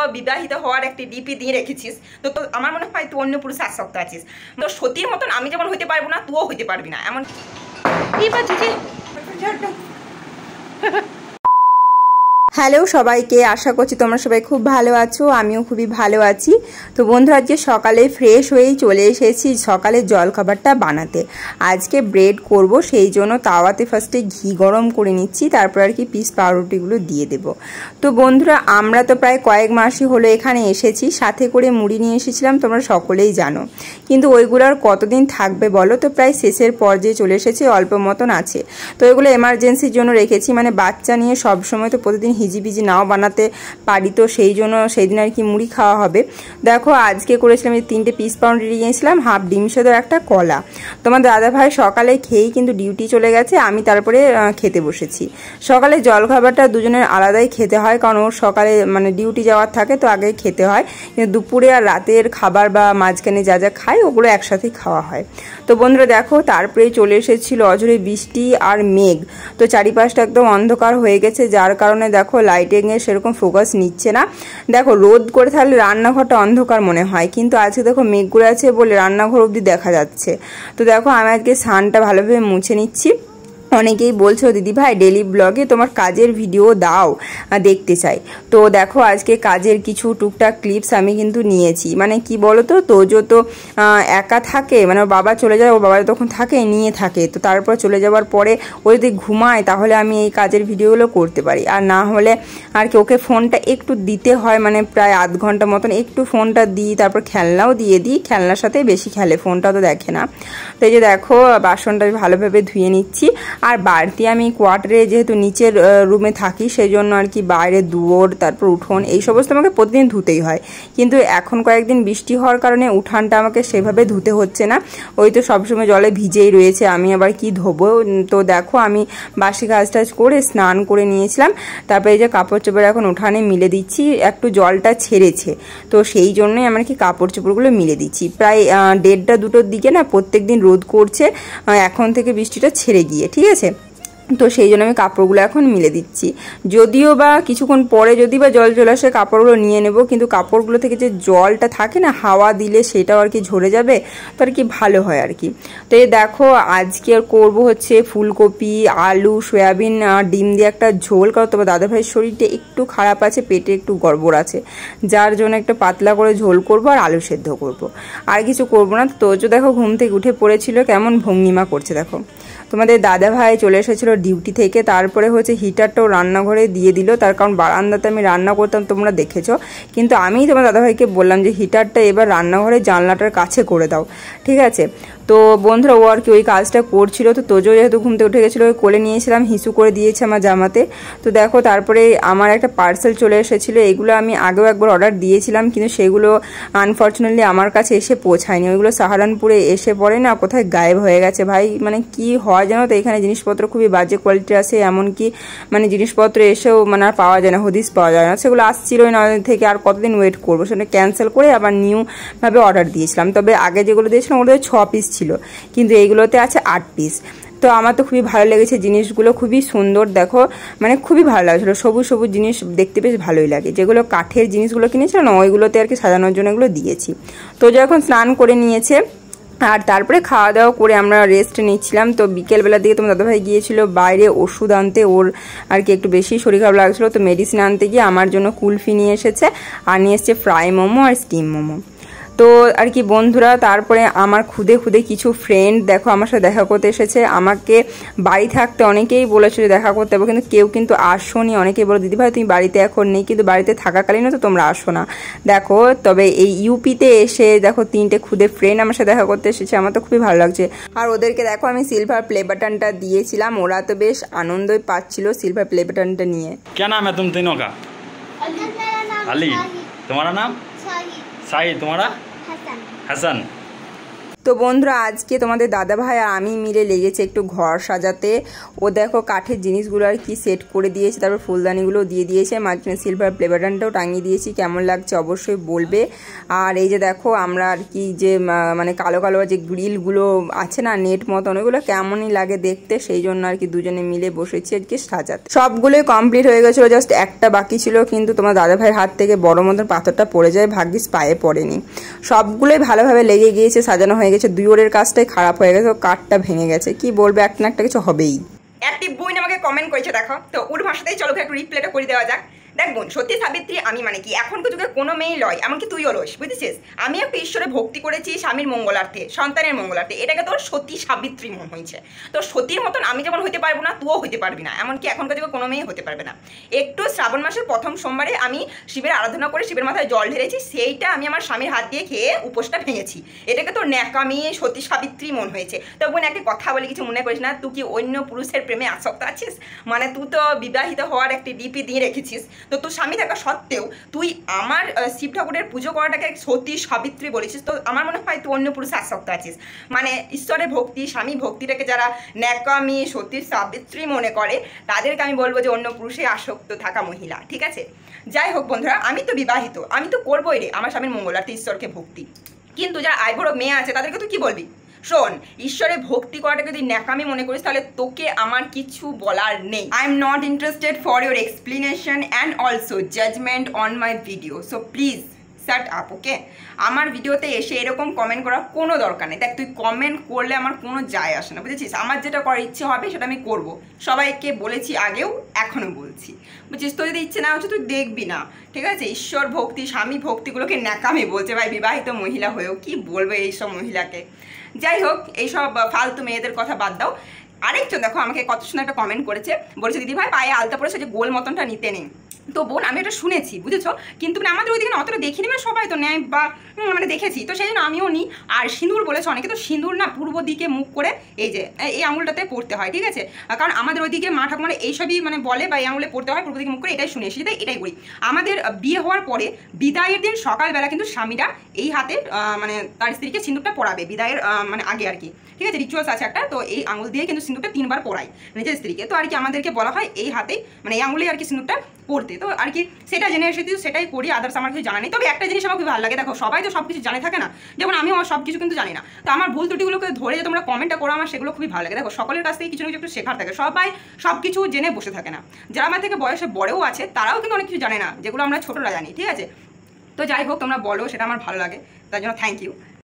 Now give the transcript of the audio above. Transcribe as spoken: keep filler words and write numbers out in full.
বিবাহিত হওয়ার একটি ডিপি দিয়ে রেখেছিস, তো তো আমার মনে হয় তুই অন্য পুরুষে আসক্ত আছিস। তো সতীর মতন আমি যেমন হইতে পারবো না, তুইও হইতে পারবি না। এমন কি বাজছে। হ্যালো সবাইকে, আশা করছি তোমরা সবাই খুব ভালো আছো, আমিও খুবই ভালো আছি। তো বন্ধুরা, আজকে সকালে ফ্রেশ হয়েই চলে এসেছি সকালের জলখাবারটা বানাতে। আজকে ব্রেড করব, সেই জন্য তাওয়াতে ফার্স্টে ঘি গরম করে নিচ্ছি, তারপর আর কি পিস পাউরুটিগুলো দিয়ে দেব। তো বন্ধুরা, আমরা তো প্রায় কয়েক মাসই হলো এখানে এসেছি, সাথে করে মুড়ি নিয়ে এসেছিলাম, তোমরা সকলেই জানো। কিন্তু ওইগুলো আর কতদিন থাকবে বলো, তো প্রায় শেষের পর্যায়ে চলে এসেছি, অল্প মতন আছে। তো এগুলো এমার্জেন্সির জন্য রেখেছি, মানে বাচ্চা নিয়ে সবসময় তো প্রতিদিন হিজিবিজি নাও বানাতে পারি, তো সেই জন্য সেই দিন আর কি মুড়ি খাওয়া হবে। দেখো আজকে করেছিলাম এই তিনটে পিস পাউরুটি নিয়েছিলাম, হাফ ডিম সেদ্ধ, একটা কলা। তোমার দাদা ভাই সকালে খেয়েই কিন্তু ডিউটি চলে গেছে, আমি তারপরে খেতে বসেছি। সকালে জলখাবারটা দুজনের আলাদাই খেতে হয়, কারণ ওর সকালে মানে ডিউটি যাওয়ার থাকে, তো আগে খেতে হয়। কিন্তু দুপুরে আর রাতের খাবার বা মাঝখানে যা যা খাই ওগুলো একসাথেই খাওয়া হয়। তো বন্ধুরা দেখো, তারপরে চলে এসেছিল অঝরে বৃষ্টি আর মেঘ, তো চারিপাশটা একদম অন্ধকার হয়ে গেছে, যার কারণে দেখো লাইটিংয়ে সেরকম ফোকাস নিচ্ছে না। দেখো রোদ করে থাকলে রান্নাঘরটা অন্ধকার মনে হয়, কিন্তু আজকে দেখো মেঘগুলো আছে বলে রান্নাঘর অবধি দেখা যাচ্ছে। তো দেখো আমি আজকে সানটা ভালোভাবে মুছে নিচ্ছি। অনেকেই বলছো দিদি ভাই ডেলি ব্লগে তোমার কাজের ভিডিও দাও, দেখতে চাই। তো দেখো আজকে কাজের কিছু টুকটাক ক্লিপস আমি কিন্তু নিয়েছি। মানে কি বলো তো, তোজো তো একা থাকে, মানে ওর বাবা চলে যায়, ওর বাবা তখন থাকে নিয়ে থাকে, তো তারপর চলে যাওয়ার পরে ও যদি ঘুমায় তাহলে আমি এই কাজের ভিডিওগুলো করতে পারি, আর না হলে আর কি ওকে ফোনটা একটু দিতে হয়, মানে প্রায় আধ ঘন্টা মতন একটু ফোনটা দিই, তারপর খেলনাও দিয়ে দিই, খেলনার সাথে বেশি খেলে, ফোনটা তো দেখে না। তো এই যে দেখো বাসনটা ভালোভাবে ধুয়ে নিচ্ছি। আর বাড়তি আমি কোয়ার্টারে যেহেতু নিচের রুমে থাকি, সেই জন্য আর কি বাইরে দুয়ার তারপর উঠোন এই সমস্ত আমাকে প্রতিদিন ধুতেই হয়। কিন্তু এখন কয়েকদিন বৃষ্টি হওয়ার কারণে উঠানটা আমাকে সেভাবে ধুতে হচ্ছে না, ওই তো সবসময় জলে ভিজেই রয়েছে, আমি আবার কি ধোবো। তো দেখো আমি বাসি কাজ টাজ করে স্নান করে নিয়েছিলাম, তারপরে এই যে কাপড় চোপড় এখন উঠানে মিলে দিচ্ছি, একটু জলটা ছেড়েছে, তো সেই জন্যই আমার কি কাপড় চোপড়গুলো মিলে দিচ্ছি। প্রায় দেড়টা দুটোর দিকে না প্রত্যেক দিন রোদ করছে, এখন থেকে বৃষ্টিটা ছেড়ে গিয়ে, ঠিক আছে। তো সেই জন্য আমি কাপড়গুলো এখন মিলে দিচ্ছি, যদিও বা কিছুক্ষণ পরে যদি বা জল চলে আসে কাপড়গুলো নিয়ে নেব, কিন্তু কাপড়গুলো থেকে যে জলটা থাকে না হাওয়া দিলে সেটাও আর কি ঝরে যাবে, তো আর কি ভালো হয় আর কি। তো এই দেখো আজকে আর করবো হচ্ছে ফুলকপি আলু সয়াবিন ডিম দিয়ে একটা ঝোল, কারণ তোমার দাদাভাইয়ের শরীরটা একটু খারাপ আছে, পেটে একটু গড়বড় আছে, যার জন্য একটা পাতলা করে ঝোল করব আর আলু সেদ্ধ করব, আর কিছু করবো না। তো দেখো ঘুম থেকে উঠে পড়েছিল, কেমন ভঙ্গিমা করছে দেখো। তোমাদের দাদা ভাই চলে এসেছিলো ডিউটি থেকে, তারপরে হচ্ছে হিটারটাও রান্নাঘরে দিয়ে দিল, তার কারণ বারান্দাতে আমি রান্না করতাম তোমরা দেখেছো, কিন্তু আমি তোমার দাদাভাইকে বললাম যে হিটারটা এবার রান্নাঘরে জানলাটার কাছে করে দাও, ঠিক আছে। তো বন্ধুরা ও আর কি ওই কাজটা করছিল, তো তোজো যেহেতু ঘুম থেকে উঠে গেছিলো ওই কোলে নিয়েছিলাম, হিসু করে দিয়েছে আমার জামাতে। তো দেখো তারপরে আমার একটা পার্সেল চলে এসেছিলো, এগুলো আমি আগেও একবার অর্ডার দিয়েছিলাম, কিন্তু সেগুলো আনফর্চুনেটলি আমার কাছে এসে পৌঁছায়নি, ওইগুলো সাহারানপুরে এসে পড়ে না কোথায় গায়েব হয়ে গেছে ভাই, মানে কি হয় জানো তো, এখানে জিনিসপত্র খুবই বাজে কোয়ালিটি আসে, এমনকি মানে জিনিসপত্র এসেও মানে আর পাওয়া যায় না, হদিস পাওয়া যায় না, সেগুলো আসছিলোই না থেকে, আর কতদিন ওয়েট করবো, সেটা ক্যান্সেল করে আবার নিউ ভাবে অর্ডার দিয়েছিলাম। তবে আগে যেগুলো দিয়েছিলাম ওগুলো ছ পিস ছিল, কিন্তু এইগুলোতে আছে আট পিস। তো আমার তো খুবই ভালো লেগেছে জিনিসগুলো, খুবই সুন্দর, দেখো মানে খুবই ভালো লাগছিলো, সবুজ সবুজ জিনিস দেখতে বেশ ভালোই লাগে। যেগুলো কাঠের জিনিসগুলো কিনেছিলাম না ওইগুলোতে আর কি সাজানোর জন্য এগুলো দিয়েছি। তো যখন স্নান করে নিয়েছে আর তারপরে খাওয়া দাওয়া করে আমরা রেস্ট নিচ্ছিলাম, তো বিকেলবেলার দিকে তোমার দাদাভাই গিয়েছিল বাইরে ওষুধ আনতে, ওর আর কি একটু বেশি শরীর খারাপ লাগছিলো, তো মেডিসিন আনতে গিয়ে আমার জন্য কুলফি নিয়ে এসেছে, আর নিয়ে এসছে ফ্রাই মোমো আর স্টিম মোমো। তো আর কি বন্ধুরা, তারপরে আমার খুদে খুদে কিছু ফ্রেন্ড দেখো আমার সাথে দেখা করতে এসেছে। আমাকে বাড়ি থাকতে অনেকেই বলেছিল দেখা করতে হবে, কিন্তু কেউ কিন্তু আসোনি, অনেকেই বলো দিদি ভাই তুমি বাড়িতে এখন নেই, কিন্তু বাড়িতে থাকাকালীনও তো তোমরা আসো না। দেখো তবে এই ইউপিতে এসে দেখো তিনটে খুদে ফ্রেন্ড আমার সাথে দেখা করতে এসেছে, আমার তো খুবই ভালো লাগছে। আর ওদেরকে দেখো আমি সিলভার প্লে বাটনটা দিয়েছিলাম, ওরা তো বেশ আনন্দই পাচ্ছিল সিলভার প্লে বাটনটা নিয়ে। क्या नाम है तुम तीनों का? अली। तुम्हारा नाम? शाहिद। तुम्हारा? हसन। তো বন্ধুরা আজকে তোমাদের দাদা ভাই আর আমি মিলে লেগেছে একটু ঘর সাজাতে। ও দেখো কাঠের জিনিসগুলো আর কি সেট করে দিয়েছে, তারপর ফুলদানিগুলো দিয়ে দিয়েছে, মাঝখানে সিলভার প্লে বাটনটাও টাঙিয়ে দিয়েছি। কেমন লাগছে অবশ্যই বলবে। আর এই যে দেখো আমরা আর কি যে মানে কালো কালো যে গ্রিলগুলো আছে না নেট মতন, ওইগুলো কেমনই লাগে দেখতে, সেই জন্য আর কি দুজনে মিলে বসেছি আজকে সাজাতে। সবগুলোই কমপ্লিট হয়ে গেছিলো, জাস্ট একটা বাকি ছিল, কিন্তু তোমার দাদা ভাইয়ের হাত থেকে বড় মতন পাথরটা পড়ে যায়, ভাগ্যিস পায়ে পড়েনি। সবগুলোই ভালোভাবে লেগে গিয়েছে, সাজানো হয়ে গেছে। দুই ওরের কাজটাই খারাপ হয়ে গেছে, কাঠটা ভেঙে গেছে। কি বলবে, একটা না একটা কিছু হবেই। একটি বোন আমাকে কমেন্ট করেছে, দেখো তো ওর ভাষাতেই চলো একটু রিপ্লাইটা করে দেওয়া যাক। দেখ বোন, সত্যি সাবিত্রী আমি মানে কি এখনকার যুগে কোনো মেয়ে লয়, এমনকি তুইও লস, বুঝেছিস? আমি একটু ঈশ্বরে ভক্তি করেছি স্বামীর মঙ্গলার্থে, সন্তানের মঙ্গলার্থে, এটাকে তোর সতী সাবিত্রী মন হয়েছে। তো সতীর মতন আমি যেমন হইতে পারবো না, তুইও হইতে পারবি না, এমনকি এখনকার যুগে কোনো মেয়ে হতে পারবে না। একটু শ্রাবণ মাসের প্রথম সোমবারে আমি শিবের আরাধনা করে শিবের মাথায় জল ঢেলেছি, সেইটা আমি আমার স্বামীর হাত দিয়ে খেয়ে উপোসটা ভেঙেছি। এটাকে তোর ন্যাকামি সতী সাবিত্রী মন হয়েছে। তো বোন একটা কথা বলে কিছু মনে করিস না, তুই কি অন্য পুরুষের প্রেমে আসক্ত আছিস? মানে তুই তো বিবাহিত হওয়ার একটি ডিপি দিয়ে রেখেছিস, তো তোর স্বামী থাকা সত্ত্বেও তুই আমার শিব ঠাকুরের পুজো করাটাকে সতী সাবিত্রী বলেছিস। তো আমার মনে হয় তুই অন্য পুরুষে আসক্ত আছিস। মানে ঈশ্বরের ভক্তি স্বামী ভক্তিটাকে যারা ন্যাকামি সতী সাবিত্রী মনে করে, তাদেরকে আমি বলবো যে অন্য পুরুষে আসক্ত থাকা মহিলা, ঠিক আছে? যাই হোক বন্ধুরা, আমি তো বিবাহিত, আমি তো করবোই রে আমার স্বামীর মঙ্গলার্থে ঈশ্বরকে ভক্তি। কিন্তু যারা আইবুড়ো মেয়ে আছে তাদেরকে তুই কি বলবি? শোন, ঈশ্বরে ভক্তি করাটাকে যদি ন্যাকামি মনে করিস তাহলে তোকে আমার কিছু বলার নেই। I am not interested for your explanation and also judgement on my video, so please shut up, okay? আমার ভিডিওতে এসে এরকম কমেন্ট করার কোনো দরকার নেই। দেখ, তুই কমেন্ট করলে আমার কোনো যায় আসে না, বুঝেছিস? আমার যেটা করার ইচ্ছে হবে সেটা আমি করব। সবাইকে বলেছি আগেও, এখনও বলছি, বুঝছিস? তোর যদি ইচ্ছে না হচ্ছে তুই দেখবি না, ঠিক আছে? ঈশ্বর ভক্তি স্বামী ভক্তিগুলোকে ন্যাকামি বলছে ভাই, বিবাহিত মহিলা হয়েও কি বলবে এইসব মহিলাকে? যাই হোক, এইসব ফালতু মেয়েদের কথা বাদ দাও। আরেকজন দেখো আমাকে কত সুন্দর একটা কমেন্ট করেছে, বলেছে দিদি ভাই পায়ে আলতা পড়েছে যে গোল মতনটা নিতে নেই। তো বোন, আমি এটা শুনেছি, বুঝেছো? কিন্তু মানে আমাদের ওইদিকে অতটা দেখিনি, মানে সবাই তো নেয় বা মানে দেখেছি, তো সেই জন্য আমিও নিই। আর সিঁদুর বলেছে অনেকে, তো সিঁদুর না পূর্ব দিকে মুখ করে এই যে এই আঙুলটাতে পড়তে হয়, ঠিক আছে? কারণ আমাদের ওইদিকে মা ঠাকুমারা এইসবই মানে বলে, বা এই আঙুলে পড়তে হয় পূর্ব দিকে মুখ করে, এটাই শুনে এসেছি, তাই এটাই করি। আমাদের বিয়ে হওয়ার পরে বিদায়ের দিন সকালবেলা কিন্তু স্বামীরা এই হাতে মানে তার স্ত্রীকে সিঁদুরটা পরাবে, বিদায়ের মানে আগে আর কি, ঠিক আছে? রিচুয়ালস আছে একটা, তো এই আঙুল দিয়ে কিন্তু সিঁদুরটা তিনবার পরায় নিজের স্ত্রীকে। তো আর কি আমাদেরকে বলা হয় এই হাতে মানে এই আঙুলেই আর কি সিঁদুরটা পড়তে। তো আর কি সেটা জেনে এসেছি, সেটাই করি, আদার্স আমার কিছু জানা নেই। তবে একটা জিনিস আমার খুব ভালো লাগে, দেখো সবাই তো সব কিছু জানে থাকে না, যেমন আমিও সব কিছু কিন্তু জানি না। তো আমার ভুল ত্রুটিগুলোকে ধরে যে তোমরা কমেন্টটা করো, আমার সেগুলো খুবই ভালো লাগে। দেখো সকলের কাছ থেকে কিছু না কিছু একটু শেখার থাকে, সবাই সব কিছু জেনে বসে থাকে না। যারা আমার থেকে বয়সে বড়ও আছে তারাও কিন্তু অনেক কিছু জানে না, যেগুলো আমরা ছোটরা জানি, ঠিক আছে? তো যাই হোক, তোমরা বলো, সেটা আমার ভালো লাগে, তার জন্য থ্যাংক ইউ।